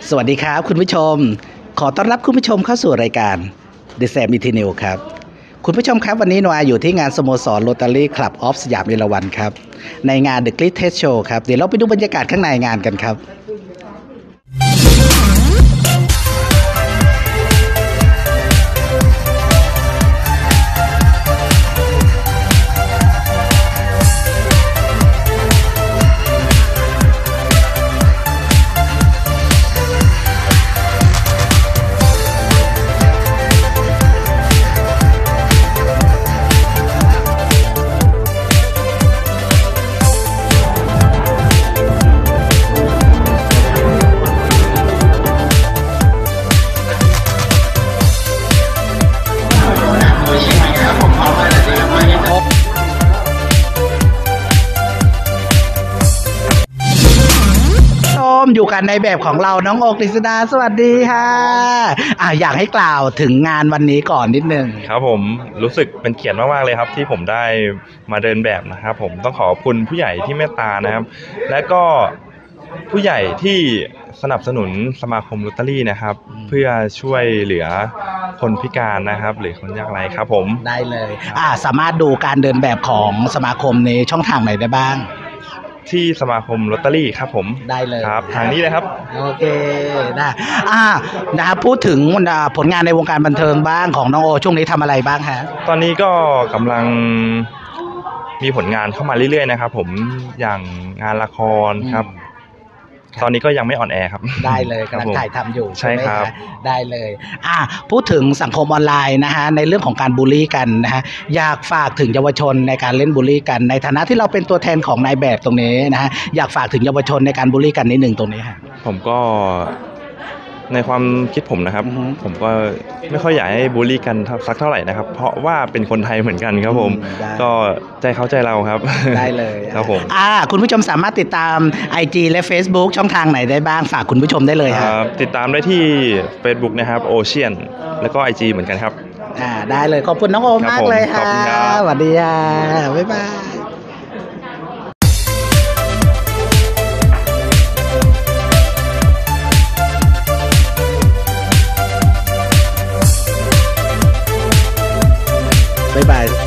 สวัสดีครับคุณผู้ชมขอต้อนรับคุณผู้ชมเข้าสู่รายการ The Sam Eternal ครับคุณผู้ชมครับวันนี้โนอาอยู่ที่งานสโมสรโรตารี่คลับออฟสยามเอราวัณครับในงาน The Greatest Show ครับเดี๋ยวเราไปดูบรรยากาศข้างในงานกันครับอยู่กันในแบบของเราน้องโอกฤษดาสวัสดีค่ะอยากให้กล่าวถึงงานวันนี้ก่อนนิดนึงครับผมรู้สึกเป็นเกียรติมากๆเลยครับที่ผมได้มาเดินแบบนะครับผมต้องขอบคุณผู้ใหญ่ที่เมตตานะครับและก็ผู้ใหญ่ที่สนับสนุนสมาคมโรตารี่นะครับเพื่อช่วยเหลือคนพิการนะครับหรือคนยากไร้ครับผมได้เลยสามารถดูการเดินแบบของสมาคมในช่องทางไหนได้บ้างที่สมาคมโรตารี่ครับผมได้เลยครับทางนี้เลยครับโอเคได้นะครับพูดถึงผลงานในวงการบันเทิงบ้างของน้องโอช่วงนี้ทำอะไรบ้างฮะตอนนี้ก็กำลังมีผลงานเข้ามาเรื่อยๆนะครับผมอย่างงานละครครับตอนนี้ก็ยังไม่ออนแอร์ครับได้เลยกำลังถ่ายทำอยู่ใช่ครับได้เลยพูดถึงสังคมออนไลน์นะฮะในเรื่องของการบูลลี่กันนะฮะอยากฝากถึงเยาวชนในการเล่นบูลลี่กันในฐานะที่เราเป็นตัวแทนของนายแบบตรงนี้นะฮะอยากฝากถึงเยาวชนในการบูลลี่กันนิดหนึ่งตรงนี้ฮะผมก็ในความคิดผมนะครับผมก็ไม่ค่อยอยากให้บูลลี่กันสักเท่าไหร่นะครับเพราะว่าเป็นคนไทยเหมือนกันครับผมก็ใจเขาใจเราครับได้เลยครับผมคุณผู้ชมสามารถติดตาม IG และ Facebook ช่องทางไหนได้บ้างฝากคุณผู้ชมได้เลยครับติดตามได้ที่ Facebook นะครับโอเชียนแล้วก็ IG เหมือนกันครับได้เลยขอบคุณน้องโอมากเลยค่ะสวัสดีค่ะบ๊ายบายบ๊ายบาย